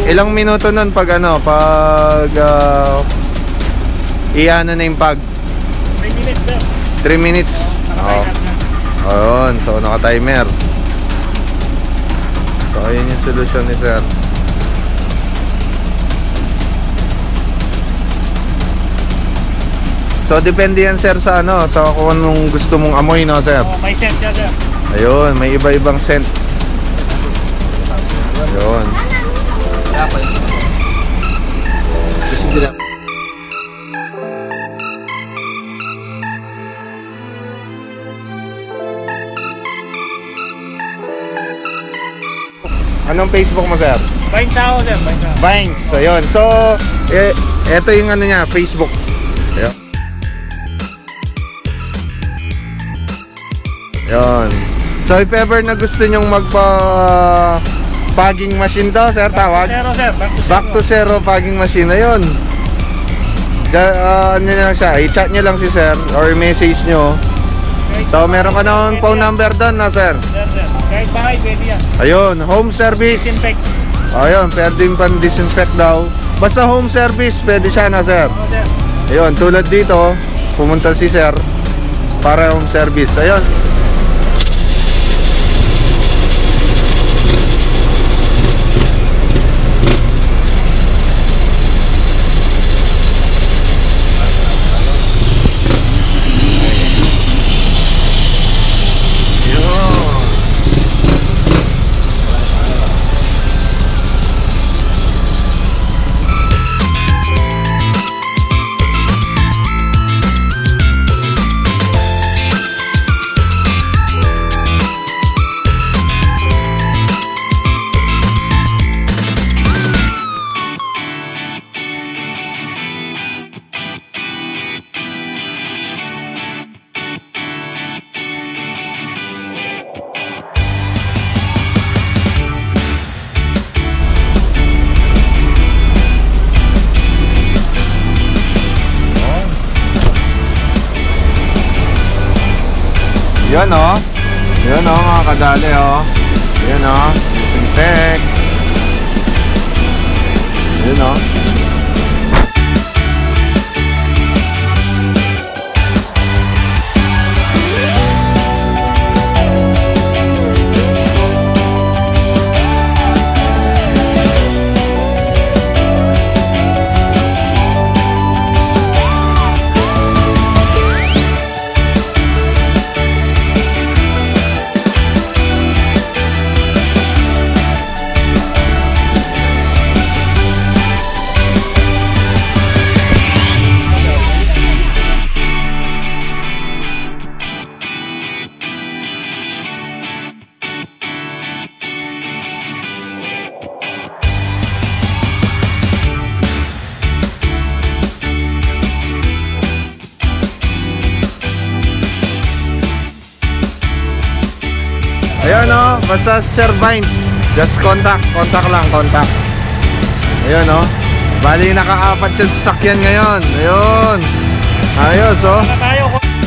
Ilang minuto nun pag ano, pag i-ano na yung pag? 3 minutes sir. 3 minutes? Oo. Ayun, so naka-timer. So ayun yung solusyon ni sir. So depende yan sir sa ano, sa kung anong gusto mong amoy, no sir? Oh, may scent yan sir. Ayun, may iba-ibang scent. Ayun. Anong Facebook mo sir? Vines ako sir, Vines ako. Vines, ayun. So, eto yung ano niya, Facebook. Ayun. Ayun. So, if ever na gusto nyong magpa-fogging machine daw, sir, tawag? Zero sir, Back to zero fogging machine, ayun. Ano na siya, i-chat nyo lang si sir or message nyo. So, meron ka na phone number doon na sir. Sir. Kahit bahay, pwede yan. Ayun, home service. Disinfect. Ayun, pwede yung pan-disinfect daw. Basta home service, pwede siya na sir. Oo sir. Ayun, tulad dito, pumunta si sir para home service. Ayun. Yan o. Yan o mga Ka.DaLeee o. Yan o. Disinfect. Yan o. Ayan o, basta Sir Vines. Just contact lang, contact. Ayan o. Bali naka-apat siya sa sasakyan ngayon. Ayun. Ayos o. Tayo.